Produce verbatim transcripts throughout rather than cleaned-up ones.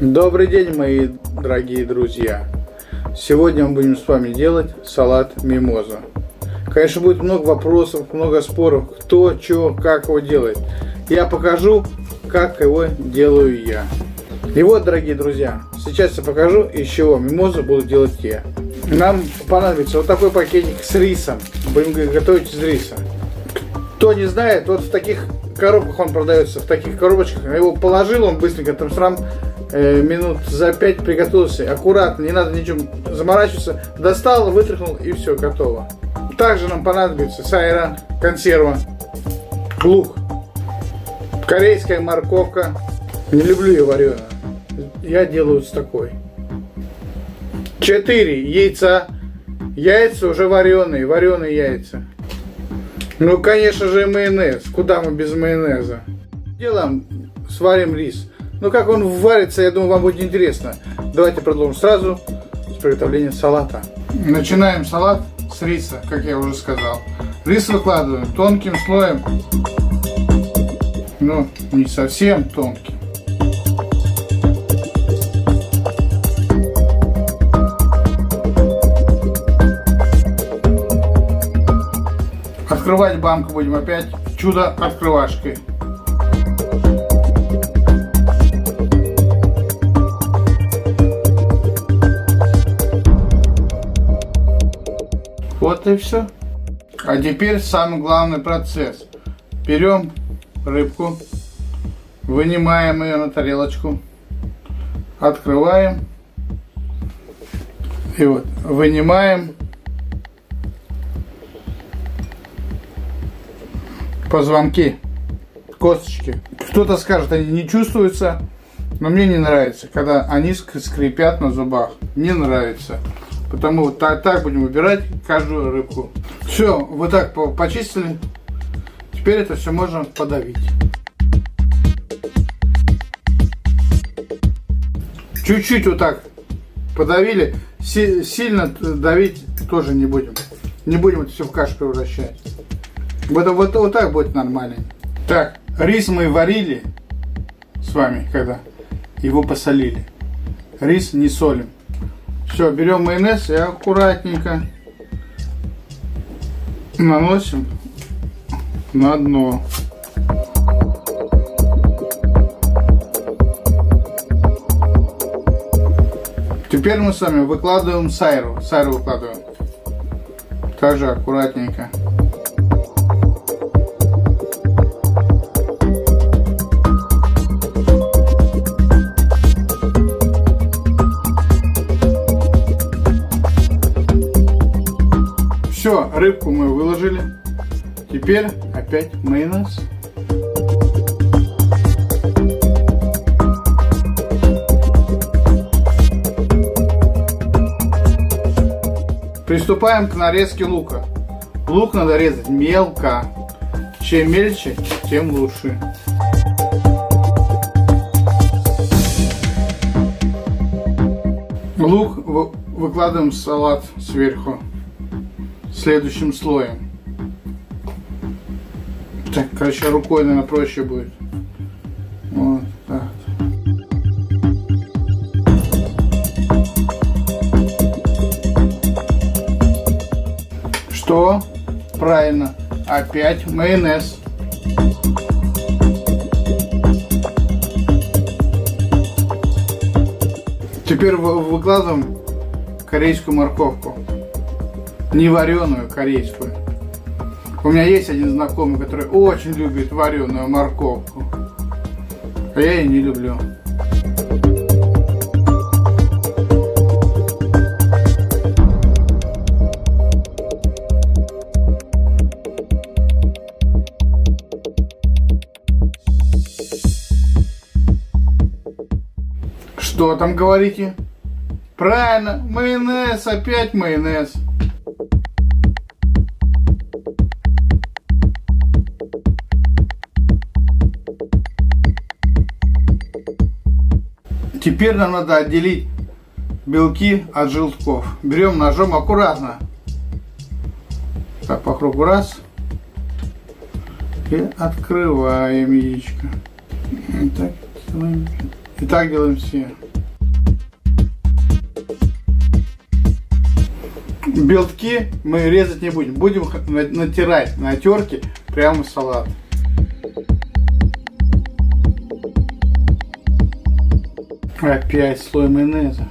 Добрый день, мои дорогие друзья! Сегодня мы будем с вами делать салат мимоза. Конечно, будет много вопросов, много споров, кто, что, как его делает. Я покажу, как его делаю я. И вот, дорогие друзья, сейчас я покажу, из чего мимозу буду делать я. Нам понадобится вот такой пакетик с рисом. Будем готовить из риса. Кто не знает, вот в таких коробках он продается, в таких коробочках. Я его положил, он быстренько там срам э, минут за пять приготовился. Аккуратно, не надо ничем заморачиваться. Достал, вытряхнул и все, готово. Также нам понадобится сайран, консерва, лук, корейская морковка. Не люблю ее вареную. Я делаю с такой. четыре яйца. Яйца уже вареные, вареные яйца. Ну, конечно же, майонез. Куда мы без майонеза? Делаем, сварим рис. Ну, как он варится, я думаю, вам будет интересно. Давайте продолжим сразу с приготовления салата. Начинаем салат с риса, как я уже сказал. Рис выкладываем тонким слоем. Ну, не совсем тонким. Открывать банку будем опять чудо-открывашкой. Вот и все. А теперь самый главный процесс. Берем рыбку, вынимаем ее на тарелочку, открываем и вот вынимаем позвонки, косточки. Кто-то скажет, они не чувствуются, но мне не нравится, когда они скрипят на зубах. Не нравится. Потому вот так, так будем выбирать каждую рыбку. Все, вот так почистили. Теперь это все можно подавить. Чуть-чуть вот так подавили. Сильно давить тоже не будем. Не будем это все в кашу превращать. Вот, вот, вот так будет нормально. Так, рис мы варили с вами, когда его посолили. Рис не солим. Все, берем майонез и аккуратненько наносим на дно. Теперь мы с вами выкладываем сайру. Сайру выкладываем. Также аккуратненько. Все, рыбку мы выложили. Теперь опять майонез. Приступаем к нарезке лука. Лук надо резать мелко. Чем мельче, тем лучше. Лук выкладываем в салат сверху. Следующим слоем. Так, короче, рукой, наверное, проще будет. Вот так. Что? Правильно. Опять майонез. Теперь выкладываем корейскую морковку. Не вареную, корейскую. У меня есть один знакомый, который очень любит вареную морковку. А я ее не люблю. Что там говорите? Правильно, майонез, опять майонез. Теперь нам надо отделить белки от желтков. Берем ножом аккуратно. Так, по кругу раз. И открываем яичко. И так делаем, и так делаем все. Белки мы резать не будем, будем натирать на терке прямо в салат. Опять слой майонеза.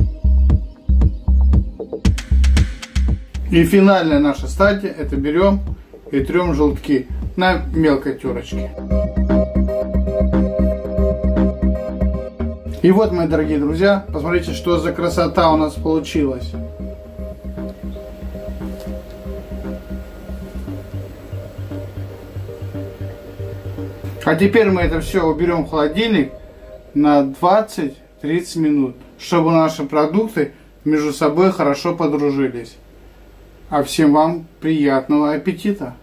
И финальная наша стадия, это берем и трем желтки на мелкой терочке. И вот, мои дорогие друзья, посмотрите, что за красота у нас получилась. А теперь мы это все уберем в холодильник на двадцать-тридцать минут, чтобы наши продукты между собой хорошо подружились. А всем вам приятного аппетита!